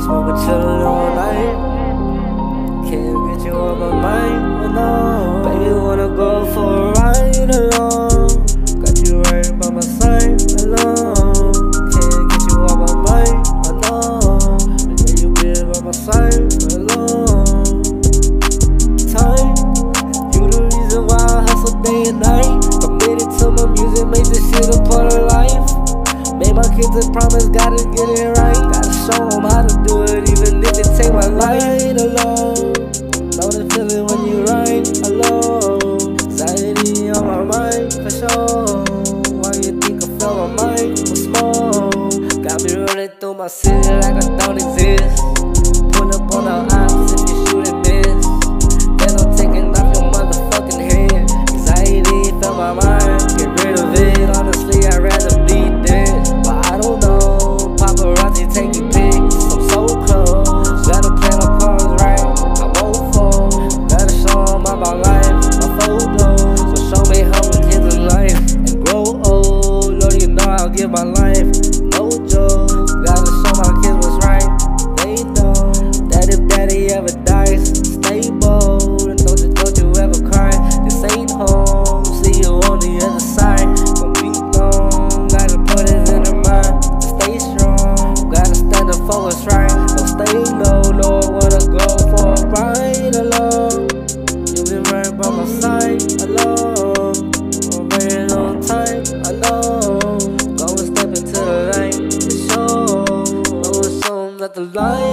Smoking, chillin' all night. Can't get you on my mind, oh no. Baby, wanna go for a ride alone. Got you right by my side alone. Can't get you on my mind, oh no. Yeah, you been by my side alone. Time, you the reason why I hustle day and night. Committed to my music, make this shit a part of life. Made my kids a promise, gotta get it right. Gotta show them how to do it, even if it take my life. Alone, know the feeling when you ride alone. Anxiety on my mind, for sure. Why you think I feel my mind was small? Got me running through my city like I don't exist. Pull up on the ops if you shoot and miss. Then I'm taking off your motherfucking head. Anxiety fill my mind, get rid of it. Honestly, I'd rather be dead, but I don't know. Paparazzi taking pics, I'm so close. Gotta plan my cards right, I won't fold. Gotta show them about life, my photos. So show me how my kids in life and grow old. Lord, you know I'll give my life, no joke. Gotta show my kids what's right, they know that if daddy ever dies, stay bold. And don't you ever cry, this ain't home. See you on the other side, gon' be long. Gotta put it in her mind to stay strong. Gotta stand up for what's right, don't stay low. No, I wanna go for a ride alone. You been right by my side alone. I'm waiting on time alone. Go and step into the light to show. Know it's something that the light